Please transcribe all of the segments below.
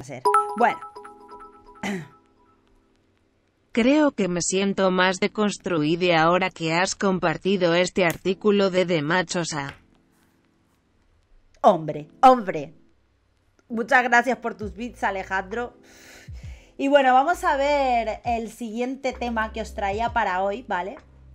ser. Bueno. Creo que me siento más deconstruida ahora que has compartido este artículo de The Machosa. Hombre, hombre. Muchas gracias por tus bits, Alejandro. Y bueno, vamos a ver el siguiente tema que os traía para hoy, ¿vale?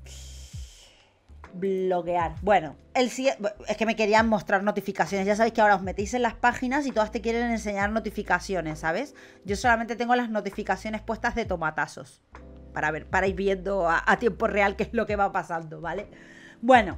Bloquear. Bueno, es que me querían mostrar notificaciones. Ya sabéis que ahora os metéis en las páginas y todas te quieren enseñar notificaciones, ¿sabes? Yo solamente tengo las notificaciones puestas de tomatazos. Para ir viendo a tiempo real qué es lo que va pasando, ¿vale? Bueno.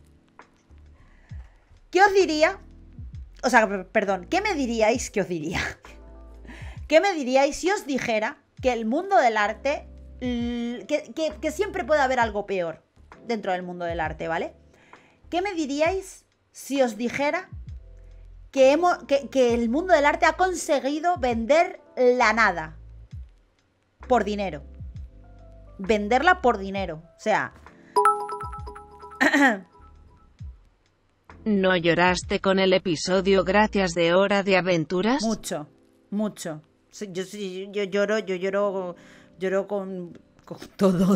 ¿Qué os diría? O sea, perdón, ¿qué me diríais que os diría? ¿Qué me diríais si os dijera que el mundo del arte, que siempre puede haber algo peor dentro del mundo del arte, ¿vale? ¿Qué me diríais si os dijera que el mundo del arte ha conseguido vender la nada por dinero? Venderla por dinero, o sea... ¿No lloraste con el episodio Gracias de Hora de Aventuras? Mucho, mucho. Yo lloro con todo.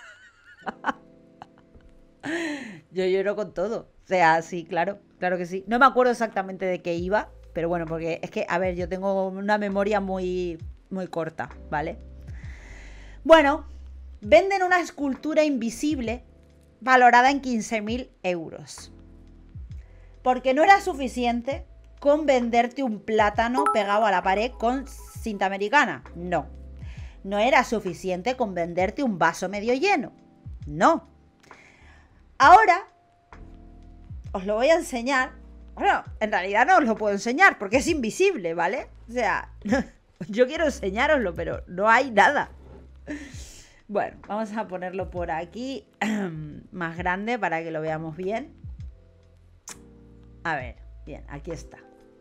Yo lloro con todo. O sea, sí, claro que sí. No me acuerdo exactamente de qué iba, pero bueno, porque es que, a ver, yo tengo una memoria muy, muy corta, ¿vale? Bueno, venden una escultura invisible valorada en 15.000 euros. Porque no era suficiente con venderte un plátano pegado a la pared con cinta americana. No. No era suficiente con venderte un vaso medio lleno. No. Ahora os lo voy a enseñar. Bueno, en realidad no os lo puedo enseñar porque es invisible, ¿vale? O sea, yo quiero enseñároslo, pero no hay nada. Bueno, vamos a ponerlo por aquí más grande para que lo veamos bien. A ver, bien, aquí está.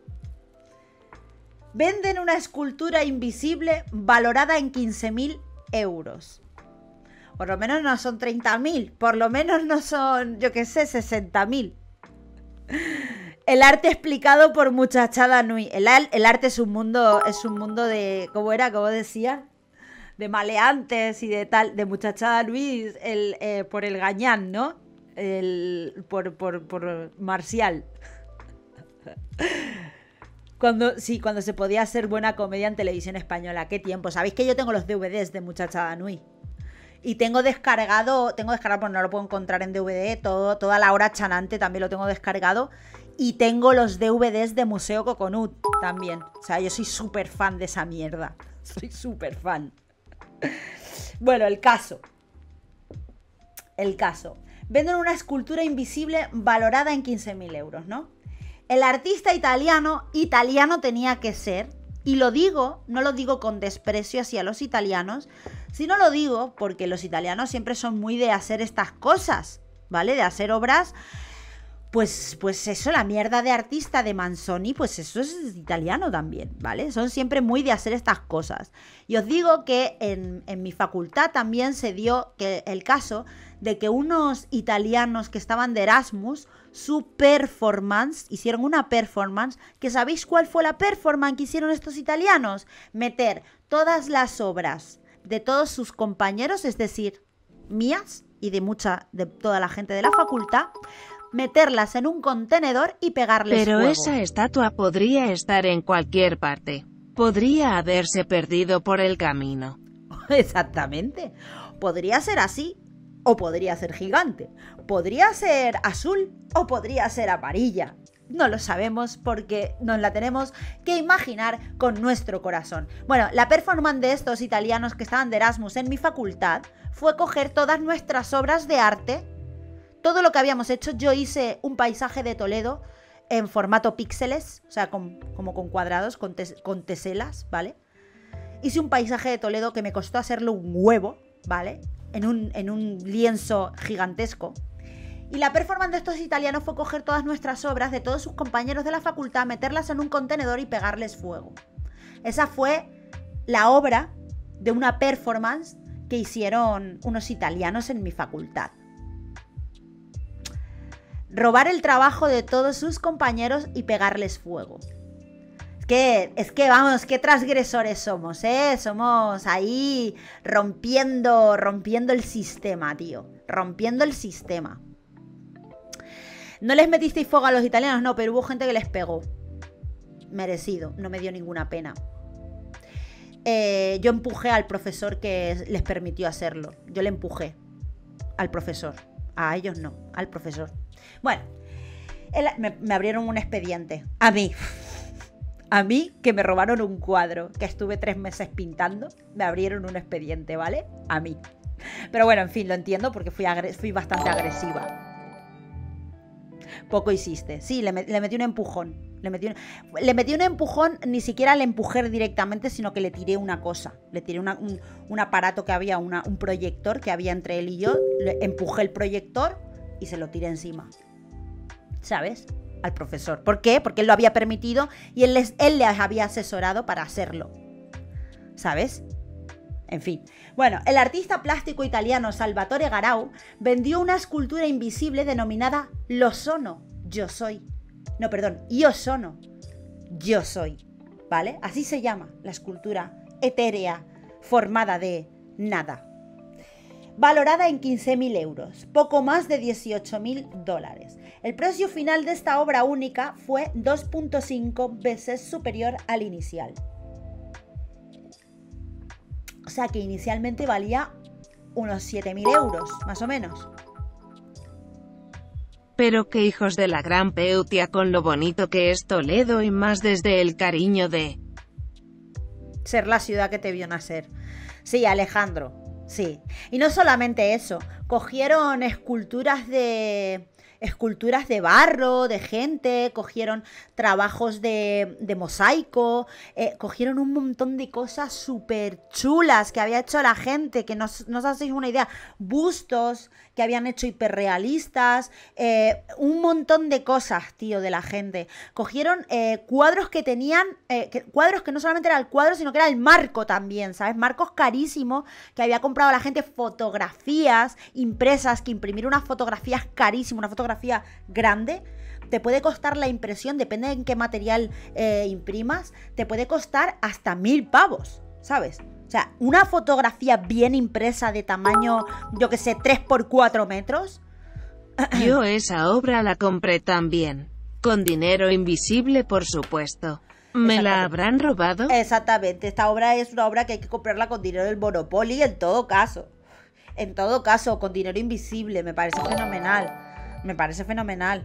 Venden una escultura invisible valorada en 15.000 euros. Por lo menos no son 30.000. Por lo menos no son, yo qué sé, 60.000. El arte explicado por Muchachada Nui. El arte es un mundo de... ¿Cómo era? ¿Cómo decían? De maleantes y de tal. De Muchachada Nui por el gañán, ¿no? Por Marcial. Cuando se podía hacer buena comedia en televisión española. ¿Qué tiempo? ¿Sabéis que yo tengo los DVDs de Muchachada Nui? Y tengo descargado, pues no lo puedo encontrar en DVD, toda la hora chanante también lo tengo descargado. Y tengo los DVDs de Museo Coconut también. O sea, yo soy súper fan de esa mierda. Soy súper fan. Bueno, el caso. Venden una escultura invisible valorada en 15.000 euros, ¿no? El artista italiano tenía que ser, y lo digo, no lo digo con desprecio hacia los italianos, sino lo digo porque los italianos siempre son muy de hacer estas cosas, ¿vale? De hacer obras, pues eso, la mierda de artista de Manzoni, pues eso es italiano también, ¿vale? Son siempre muy de hacer estas cosas. Y os digo que en mi facultad también se dio el caso de que unos italianos que estaban de Erasmus, hicieron una performance, que ¿sabéis cuál fue la performance que hicieron estos italianos? Meter todas las obras de todos sus compañeros, es decir, mías y de toda la gente de la facultad, meterlas en un contenedor y pegarles Pero fuego. esa estatua podría estar en cualquier parte. Podría haberse perdido por el camino. Exactamente. Podría ser así, o podría ser gigante. Podría ser azul, o podría ser amarilla. No lo sabemos porque nos la tenemos que imaginar con nuestro corazón. Bueno, la performance de estos italianos que estaban de Erasmus en mi facultad fue coger todas nuestras obras de arte, todo lo que habíamos hecho. Yo hice un paisaje de Toledo en formato píxeles, o sea, como con cuadrados, con teselas, ¿vale? Hice un paisaje de Toledo que me costó hacerlo un huevo, ¿vale? En un lienzo gigantesco. Y la performance de estos italianos fue coger todas nuestras obras de todos sus compañeros de la facultad, meterlas en un contenedor y pegarles fuego. Esa fue la obra de una performance que hicieron unos italianos en mi facultad. Robar el trabajo de todos sus compañeros y pegarles fuego. Es es que vamos, qué transgresores somos, ¿eh? Somos ahí rompiendo el sistema, tío. Rompiendo el sistema. ¿No les metisteis fuego a los italianos? No, pero hubo gente que les pegó. Merecido, no me dio ninguna pena. Yo empujé al profesor que les permitió hacerlo. Yo le empujé al profesor. A ellos no, al profesor. Bueno, me abrieron un expediente. A mí, que me robaron un cuadro que estuve 3 meses pintando, me abrieron un expediente, ¿vale? A mí. Pero bueno, en fin, lo entiendo porque fui bastante agresiva. Poco hiciste. Sí, le metí un empujón. Le metí un empujón, ni siquiera le empujé directamente, sino que le tiré una cosa. Le tiré un aparato que había, un proyector que había entre él y yo. Le empujé el proyector y se lo tiré encima. ¿Sabes? Al profesor. ¿Por qué? Porque él lo había permitido y él les había asesorado para hacerlo. ¿Sabes? En fin. Bueno, el artista plástico italiano Salvatore Garau vendió una escultura invisible denominada Lo sono, yo soy. No, perdón, Io sono, yo soy. ¿Vale? Así se llama la escultura etérea formada de nada. Valorada en 15.000 euros, poco más de $18.000. El precio final de esta obra única fue 2.5 veces superior al inicial. O sea que inicialmente valía unos 7.000 euros, más o menos. Pero qué hijos de la gran peutia con lo bonito que es Toledo y más desde el cariño de ser la ciudad que te vio nacer. Sí, Alejandro, sí. Y no solamente eso, cogieron esculturas de barro, de gente, cogieron trabajos de mosaico, cogieron un montón de cosas súper chulas que había hecho la gente, que no os hacéis una idea, bustos que habían hecho hiperrealistas, un montón de cosas, tío, de la gente. Cogieron cuadros que tenían, cuadros que no solamente era el cuadro, sino que era el marco también, ¿sabes? Marcos carísimos que había comprado la gente, fotografías impresas, que imprimir una fotografía es carísimo, una fotografía grande te puede costar la impresión, depende de en qué material imprimas, te puede costar hasta 1.000 pavos, ¿sabes? O sea, una fotografía bien impresa de tamaño, yo que sé, 3x4 metros. Yo esa obra la compré también. Con dinero invisible, por supuesto. ¿Me la habrán robado? Exactamente, esta obra es una obra que hay que comprarla con dinero del Monopoly en todo caso. En todo caso, con dinero invisible, me parece fenomenal. Me parece fenomenal.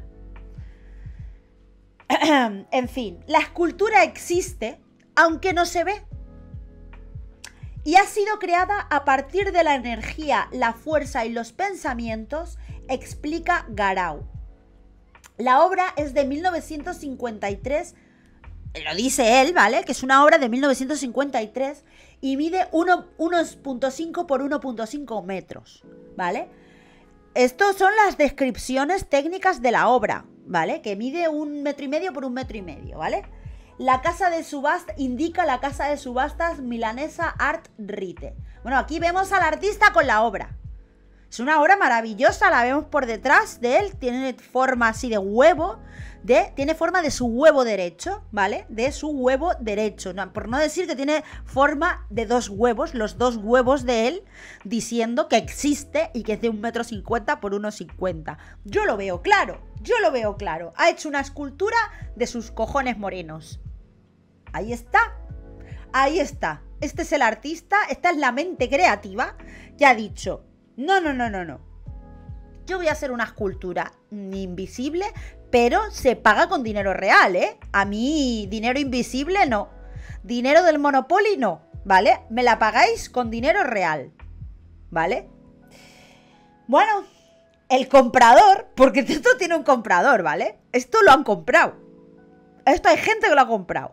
En fin, la escultura existe, aunque no se ve. Y ha sido creada a partir de la energía, la fuerza y los pensamientos, explica Garau. La obra es de 1953, lo dice él, ¿vale? Que es una obra de 1953 y mide 1.5 por 1.5 metros, ¿vale? Estos son las descripciones técnicas de la obra, ¿vale? Que mide 1,5 metros por 1,5 metros, ¿vale? La casa de subastas, indica la casa de subastas milanesa Art Rite. Bueno, aquí vemos al artista con la obra. Es una obra maravillosa, la vemos por detrás de él, tiene forma así de huevo, tiene forma de su huevo derecho, ¿vale? De su huevo derecho, no, por no decir que tiene forma de 2 huevos, los 2 huevos de él, diciendo que existe y que es de 1,50 m por 1,50 m. Yo lo veo claro, ha hecho una escultura de sus cojones morenos. Ahí está, este es el artista, esta es la mente creativa que ha dicho... No. Yo voy a hacer una escultura invisible, pero se paga con dinero real, ¿eh? A mí dinero invisible no. Dinero del Monopoly no, ¿vale? Me la pagáis con dinero real, ¿vale? Bueno, el comprador, porque esto tiene un comprador, ¿vale? Esto lo han comprado. Esto hay gente que lo ha comprado.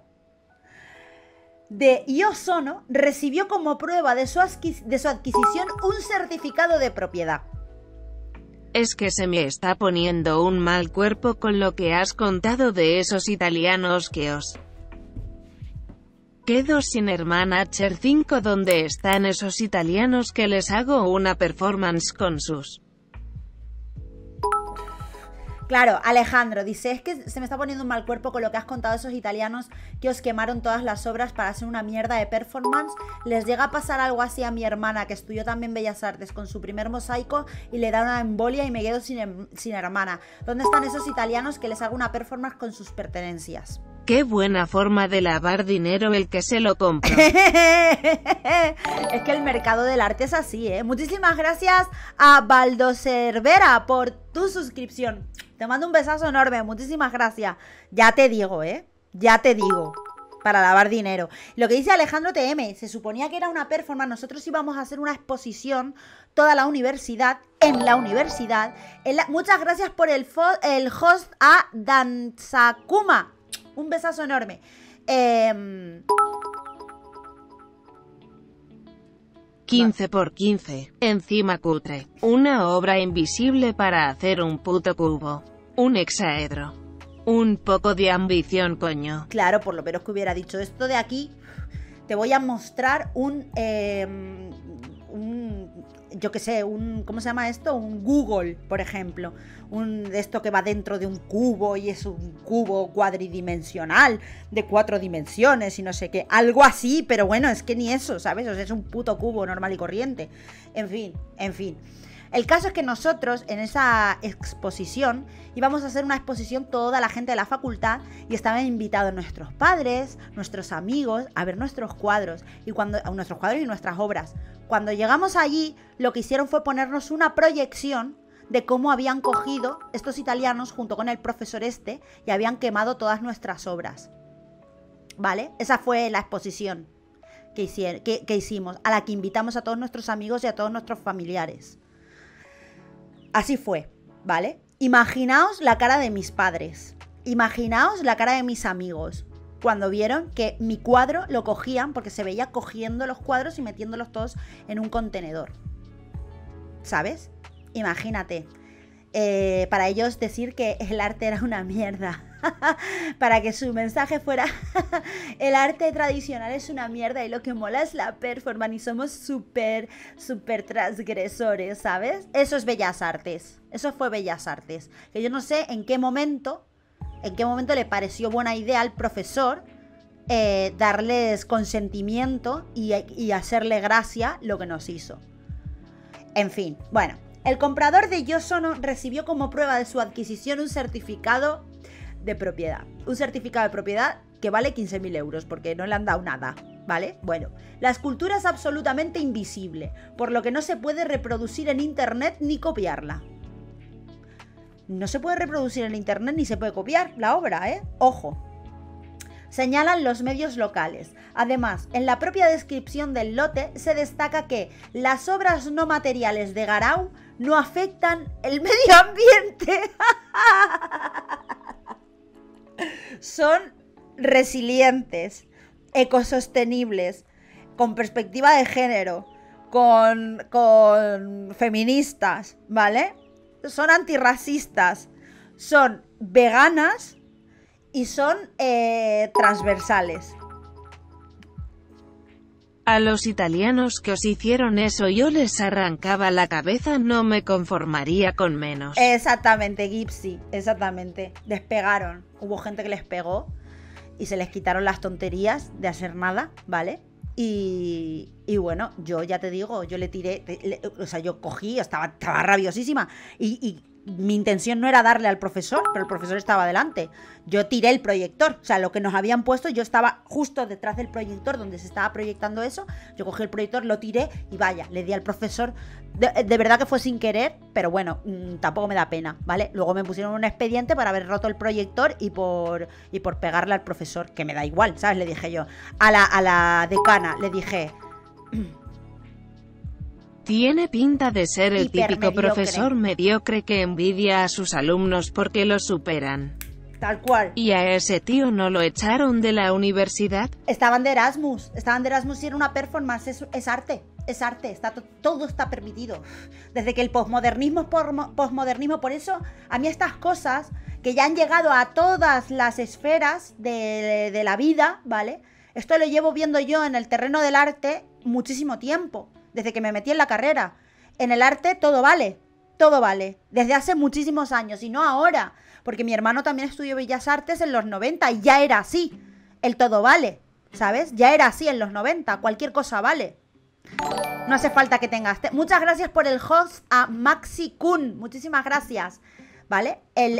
De Io sono recibió como prueba de su adquisición un certificado de propiedad. Es que se me está poniendo un mal cuerpo con lo que has contado de esos italianos que os... Quedo sin hermana Cher 5. ¿Dónde están esos italianos que les hago una performance con sus... Claro, Alejandro dice, es que se me está poniendo un mal cuerpo con lo que has contado de esos italianos que os quemaron todas las obras para hacer una mierda de performance. Les llega a pasar algo así a mi hermana, que estudió también Bellas Artes, con su primer mosaico y le da una embolia y me quedo sin hermana. ¿Dónde están esos italianos que les hago una performance con sus pertenencias? Qué buena forma de lavar dinero el que se lo compra. Es que el mercado del arte es así, ¿eh? Muchísimas gracias a Baldo Cervera por tu suscripción. Te mando un besazo enorme, muchísimas gracias. Ya te digo, ¿eh? Ya te digo. Para lavar dinero. Lo que dice Alejandro TM, se suponía que era una performance. Nosotros íbamos a hacer una exposición, toda la universidad, en la universidad. Muchas gracias por el host a Danzakuma. Un besazo enorme. 15 por 15, encima cutre. Una obra invisible para hacer un puto cubo. Un hexaedro. Un poco de ambición, coño. Claro, por lo menos que hubiera dicho esto de aquí. Te voy a mostrar yo qué sé, ¿cómo se llama esto? Un Google, por ejemplo. De esto que va dentro de un cubo y es un cubo cuadridimensional de 4 dimensiones y no sé qué. Algo así, pero bueno, es que ni eso, ¿sabes? O sea, es un puto cubo normal y corriente. En fin. El caso es que nosotros en esa exposición íbamos a hacer una exposición toda la gente de la facultad y estaban invitados nuestros padres, nuestros amigos a ver nuestros cuadros nuestros cuadros y nuestras obras. Cuando llegamos allí, lo que hicieron fue ponernos una proyección de cómo habían cogido estos italianos junto con el profesor y habían quemado todas nuestras obras. ¿Vale? Esa fue la exposición que hicimos, a la que invitamos a todos nuestros amigos y a todos nuestros familiares. Así fue, ¿vale? Imaginaos la cara de mis padres. Imaginaos la cara de mis amigos cuando vieron que mi cuadro lo cogían, porque se veía cogiendo los cuadros y metiéndolos todos en un contenedor. ¿Sabes? Imagínate. Para ellos decir que el arte era una mierda. Para que su mensaje fuera el arte tradicional es una mierda y lo que mola es la performance y somos súper transgresores, ¿sabes? Eso es Bellas Artes. Eso fue Bellas Artes. Que yo no sé en qué momento le pareció buena idea al profesor darles consentimiento y hacerle gracia lo que nos hizo. En fin, bueno. El comprador de Yo Sono recibió como prueba de su adquisición un certificado de propiedad. Un certificado de propiedad que vale 15.000 euros porque no le han dado nada, ¿vale? Bueno, la escultura es absolutamente invisible, por lo que no se puede reproducir en internet ni copiarla. No se puede reproducir en internet ni se puede copiar la obra, ¿eh? Ojo. Señalan los medios locales. Además, en la propia descripción del lote se destaca que las obras no materiales de Garau no afectan el medio ambiente. Son resilientes, ecosostenibles, con perspectiva de género, con feministas, ¿vale? Son antirracistas, son veganas y son transversales. A los italianos que os hicieron eso yo les arrancaba la cabeza, no me conformaría con menos. Exactamente, Gipsy, exactamente. Les pegaron, hubo gente que les pegó y se les quitaron las tonterías de hacer nada, ¿vale? Y bueno, yo ya te digo, yo le tiré, o sea, yo cogí, estaba rabiosísima y mi intención no era darle al profesor, pero el profesor estaba delante. Yo tiré el proyector, o sea, lo que nos habían puesto, yo estaba justo detrás del proyector donde se estaba proyectando eso. Yo cogí el proyector, lo tiré y vaya, le di al profesor. De verdad que fue sin querer, pero bueno, tampoco me da pena, ¿vale? Luego me pusieron un expediente para haber roto el proyector y por pegarle al profesor, que me da igual, ¿sabes? Le dije yo. A la decana le dije... Tiene pinta de ser el típico profesor mediocre que envidia a sus alumnos porque los superan. Tal cual. ¿Y a ese tío no lo echaron de la universidad? Estaban de Erasmus y era una performance, es arte, todo está permitido. Desde que el posmodernismo es posmodernismo, por eso a mí estas cosas que ya han llegado a todas las esferas de la vida, ¿vale? Esto lo llevo viendo yo en el terreno del arte muchísimo tiempo. Desde que me metí en la carrera. En el arte todo vale. todo vale. Desde hace muchísimos años y no ahora. Porque mi hermano también estudió Bellas Artes en los 90 y ya era así. El todo vale, ¿sabes? Ya era así en los 90. Cualquier cosa vale. No hace falta que tengas... Muchas gracias por el host a Maxi Kun. Muchísimas gracias. ¿Vale?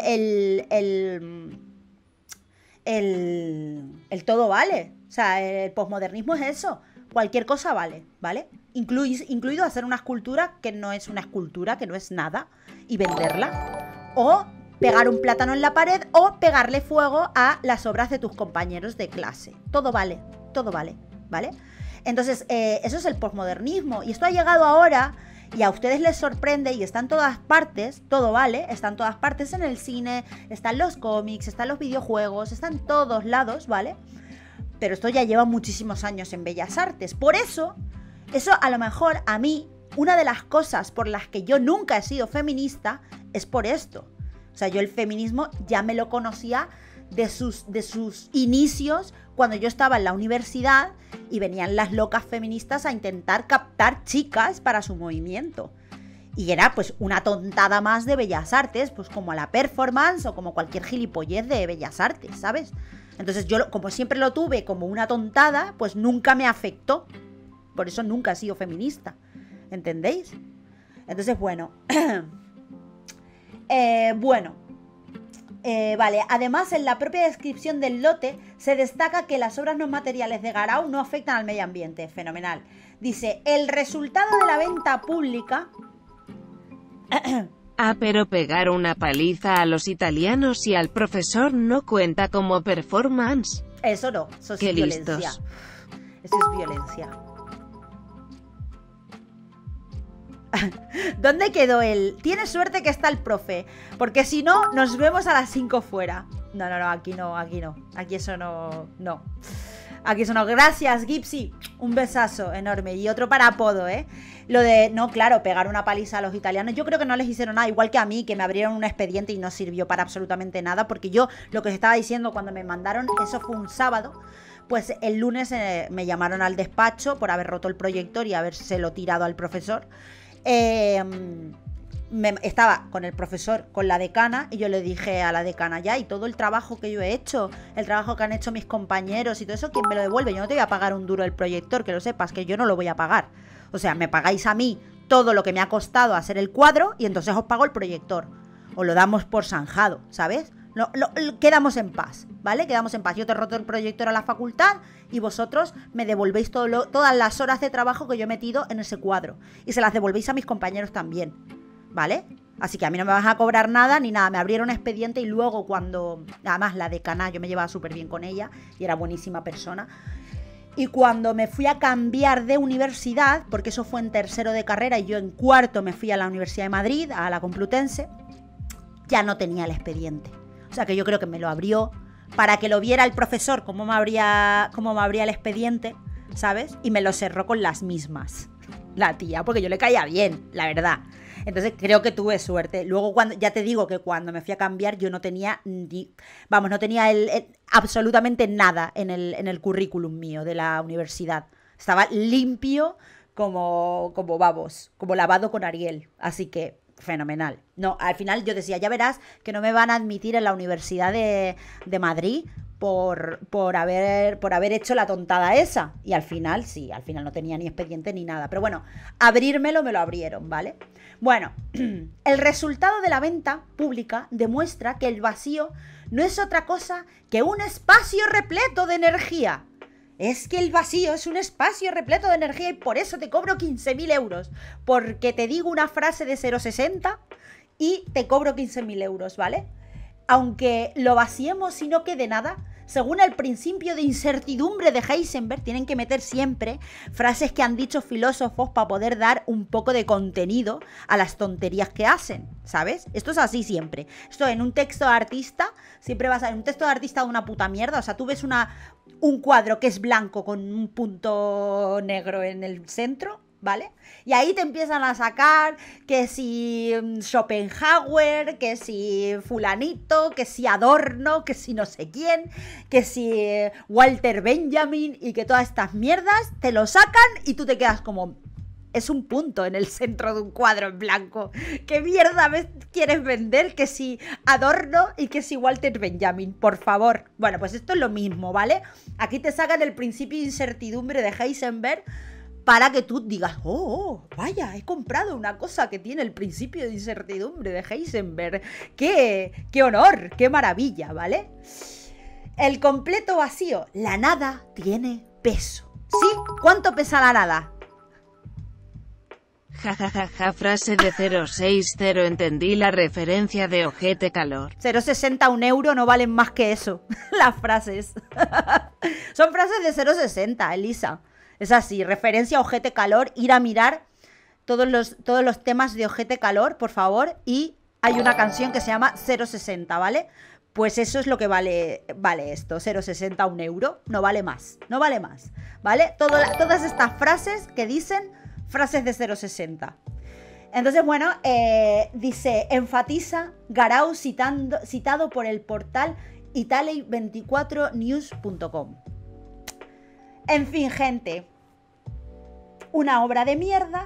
El todo vale. O sea, el posmodernismo es eso. Cualquier cosa vale, ¿vale? Incluido hacer una escultura que no es una escultura, que no es nada, y venderla. O pegar un plátano en la pared o pegarle fuego a las obras de tus compañeros de clase. Todo vale, ¿vale? Entonces, eso es el posmodernismo. Y esto ha llegado ahora y a ustedes les sorprende y está en todas partes, todo vale, está en todas partes, en el cine, están los cómics, están los videojuegos, está en todos lados, ¿vale? Pero esto ya lleva muchísimos años en Bellas Artes. Por eso a lo mejor a mí, una de las cosas por las que yo nunca he sido feminista es por esto. O sea, yo el feminismo ya me lo conocía de sus inicios cuando yo estaba en la universidad y venían las locas feministas a intentar captar chicas para su movimiento. Y era pues una tontada más de Bellas Artes, pues como la performance o como cualquier gilipollez de Bellas Artes, ¿sabes? Entonces yo, como siempre lo tuve como una tontada, pues nunca me afectó. Por eso nunca he sido feminista. ¿Entendéis? Entonces, bueno. Vale, además en la propia descripción del lote se destaca que las obras no materiales de Garau no afectan al medio ambiente. Fenomenal. Dice, el resultado de la venta pública... pero pegar una paliza a los italianos y al profesor no cuenta como performance. Eso no, eso es Qué violencia. listos. Eso es violencia. ¿Dónde quedó él? Tiene suerte que está el profe, porque si no, nos vemos a las 5 fuera. No, aquí no. Aquí eso no. Aquí eso no. Gracias, Gipsy. Un besazo enorme. Y otro para apodo, ¿eh? Lo de, no, claro, pegar una paliza a los italianos. Yo creo que no les hicieron nada, igual que a mí, que me abrieron un expediente y no sirvió para absolutamente nada, porque yo, lo que os estaba diciendo cuando me mandaron, eso fue un sábado. Pues el lunes me llamaron al despacho por haber roto el proyector y habérselo tirado al profesor. Estaba con el profesor, con la decana, y yo le dije a la decana, ya, y todo el trabajo que yo he hecho, el trabajo que han hecho mis compañeros y todo eso, ¿quién me lo devuelve? Yo no te voy a pagar un duro el proyector, que lo sepas, que yo no lo voy a pagar. O sea, me pagáis a mí todo lo que me ha costado hacer el cuadro y entonces os pago el proyector. Os lo damos por zanjado, ¿sabes? Quedamos en paz, ¿vale? Quedamos en paz. Yo te he roto el proyector a la facultad y vosotros me devolvéis todas las horas de trabajo que yo he metido en ese cuadro. Y se las devolvéis a mis compañeros también, ¿vale? Así que a mí no me vas a cobrar nada ni nada. Me abrieron expediente y luego cuando... Además, la decana, yo me llevaba súper bien con ella y era buenísima persona. Y cuando me fui a cambiar de universidad, porque eso fue en tercero de carrera y yo en cuarto me fui a la Universidad de Madrid, a la Complutense, ya no tenía el expediente. O sea que yo creo que me lo abrió para que lo viera el profesor cómo me abría el expediente, ¿sabes? Y me lo cerró con las mismas, la tía, porque yo le caía bien, la verdad. Entonces creo que tuve suerte. Luego, ya te digo que cuando me fui a cambiar yo no tenía no tenía absolutamente nada en el currículum mío de la universidad. Estaba limpio como lavado con Ariel. Así que fenomenal. No, al final yo decía, ya verás que no me van a admitir en la Universidad de Madrid por haber hecho la tontada esa. Y al final, sí, no tenía ni expediente ni nada. Pero bueno, abrírmelo me lo abrieron, ¿vale? Bueno, el resultado de la venta pública demuestra que el vacío no es otra cosa que un espacio repleto de energía. Es que el vacío es un espacio repleto de energía y por eso te cobro 15.000 euros. Porque te digo una frase de 0,60 y te cobro 15.000 euros, ¿vale? Aunque lo vaciemos y no quede nada, según el principio de incertidumbre de Heisenberg, tienen que meter siempre frases que han dicho filósofos para poder dar un poco de contenido a las tonterías que hacen, ¿sabes? Esto es así siempre. Esto en un texto de artista, siempre vas a ver un texto de artista de una puta mierda. O sea, tú ves un cuadro que es blanco con un punto negro en el centro, ¿vale? Y ahí te empiezan a sacar que si Schopenhauer, que si fulanito, que si Adorno, que si no sé quién, que si Walter Benjamin y que todas estas mierdas te lo sacan y tú te quedas como, es un punto en el centro de un cuadro en blanco. ¿Qué mierda quieres vender? Que si Adorno y que si Walter Benjamin, por favor. Bueno, pues esto es lo mismo, ¿vale? Aquí te sacan el principio de incertidumbre de Heisenberg para que tú digas, vaya, he comprado una cosa que tiene el principio de incertidumbre de Heisenberg. ¡Qué honor! ¡Qué maravilla! ¿Vale? El completo vacío. La nada tiene peso. ¿Sí? ¿Cuánto pesa la nada? Jajajaja, frase de 060, entendí la referencia de ojete calor. 0,60, €1 no valen más que eso. Las frases. Son frases de 0,60, Elisa. Es así, referencia a ojete calor, ir a mirar todos los temas de ojete calor, por favor. Y hay una canción que se llama 0,60, ¿vale? Pues eso es lo que vale esto, 0,60, €1, no vale más, no vale más, ¿vale? Todas estas frases que dicen, frases de 0,60. Entonces, bueno, dice, enfatiza Garau citado por el portal italy24news.com. En fin, gente, una obra de mierda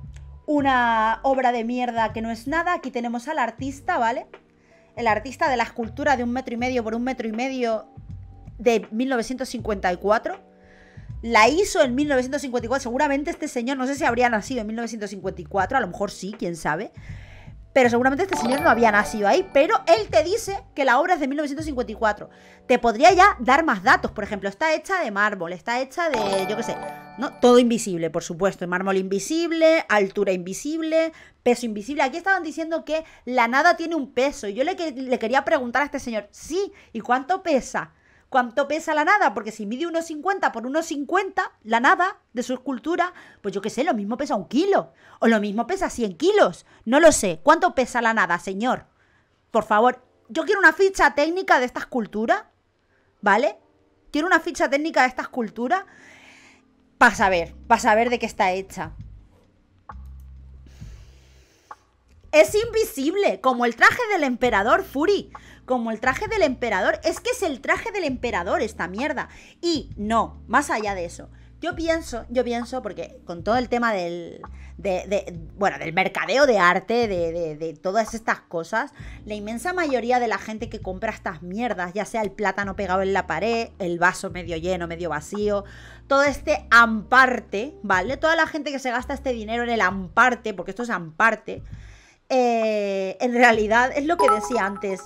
que no es nada. Aquí tenemos al artista, ¿vale? El artista de la escultura de 1,5 m por 1,5 m de 1954. La hizo en 1954. Seguramente este señor, no sé si habría nacido en 1954, a lo mejor sí, quién sabe. Pero seguramente este señor no había nacido ahí. Pero él te dice que la obra es de 1954. Te podría ya dar más datos. Por ejemplo, está hecha de mármol, está hecha de, yo qué sé, ¿no? Todo invisible, por supuesto. Mármol invisible, altura invisible, peso invisible. Aquí estaban diciendo que la nada tiene un peso. Y yo le quería preguntar a este señor, sí, ¿y cuánto pesa? ¿Cuánto pesa la nada? Porque si mide 1,50 por 1,50, la nada de su escultura, pues yo qué sé, lo mismo pesa 1 kilo. O lo mismo pesa 100 kilos. No lo sé. ¿Cuánto pesa la nada, señor? Por favor, yo quiero una ficha técnica de esta escultura, ¿vale? Quiero una ficha técnica de esta escultura para saber de qué está hecha. Es invisible, como el traje del emperador Fury. Como el traje del emperador. Es que es el traje del emperador esta mierda. Y no, más allá de eso, yo pienso, porque con todo el tema del mercadeo de arte, de todas estas cosas, la inmensa mayoría de la gente que compra estas mierdas, ya sea el plátano pegado en la pared, el vaso medio lleno, medio vacío, todo este amparte, ¿vale? Toda la gente que se gasta este dinero en el amparte, porque esto es amparte, en realidad es lo que decía antes.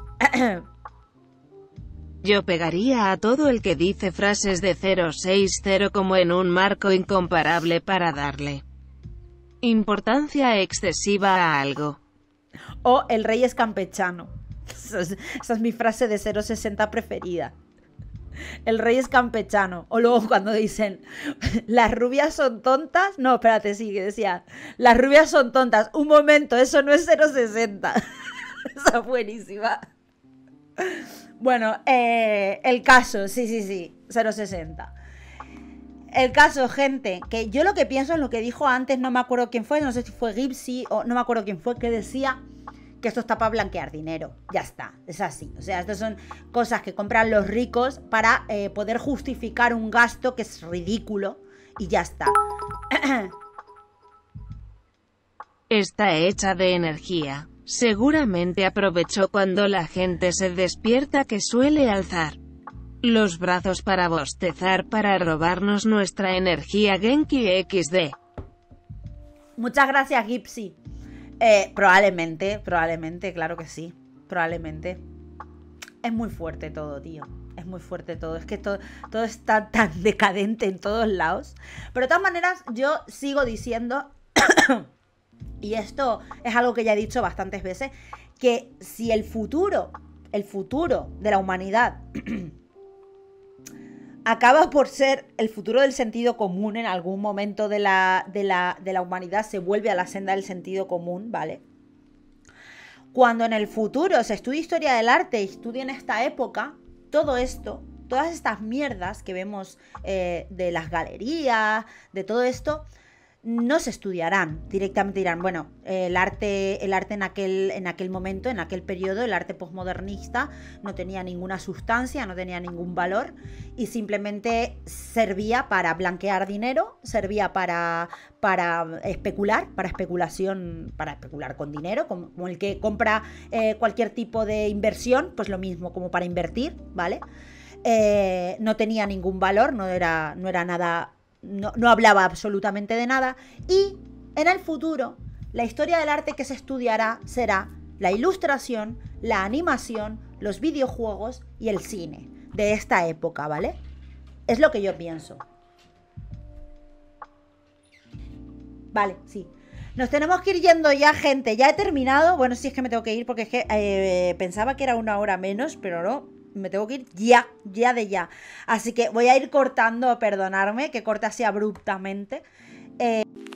Yo pegaría a todo el que dice frases de 060 como en un marco incomparable para darle importancia excesiva a algo. O el rey es campechano. Esa es mi frase de 060 preferida. El rey es campechano. O luego cuando dicen, las rubias son tontas. No, espérate, sí, que decía, las rubias son tontas. Un momento, eso no es 060. Esa es buenísima. Bueno, el caso, sí, 060. El caso, gente, que yo lo que pienso es lo que dijo antes, no me acuerdo quién fue, no sé si fue Gipsy o no me acuerdo quién fue, que decía que esto está para blanquear dinero. Ya está, es así. O sea, estas son cosas que compran los ricos para poder justificar un gasto que es ridículo y ya está. Está hecha de energía. Seguramente aprovechó cuando la gente se despierta que suele alzar los brazos para bostezar para robarnos nuestra energía Genki XD. Muchas gracias, Gipsy. Probablemente, claro que sí. Probablemente. Es muy fuerte todo, tío. Es muy fuerte todo. Es que todo está tan decadente en todos lados. Pero de todas maneras, yo sigo diciendo... Y esto es algo que ya he dicho bastantes veces, que si el futuro de la humanidad acaba por ser el futuro del sentido común, en algún momento de la humanidad se vuelve a la senda del sentido común, ¿vale? Cuando en el futuro se estudie historia del arte y estudie en esta época, todo esto, todas estas mierdas que vemos de las galerías, de todo esto... no se estudiarán. Directamente dirán, bueno, el arte en aquel momento, en aquel periodo, el arte posmodernista no tenía ninguna sustancia, no tenía ningún valor y simplemente servía para blanquear dinero, servía para especular, para especular con dinero, como el que compra cualquier tipo de inversión, pues lo mismo, como para invertir, ¿vale? No tenía ningún valor, no era nada. No hablaba absolutamente de nada y en el futuro la historia del arte que se estudiará será la ilustración, la animación, los videojuegos y el cine de esta época, ¿vale? Es lo que yo pienso. Vale, sí. Nos tenemos que ir yendo ya, gente. Ya he terminado. Bueno, sí, es que me tengo que ir porque es que pensaba que era 1 hora menos, pero no. Me tengo que ir ya de ya. Así que voy a ir cortando, perdonarme, que corte así abruptamente.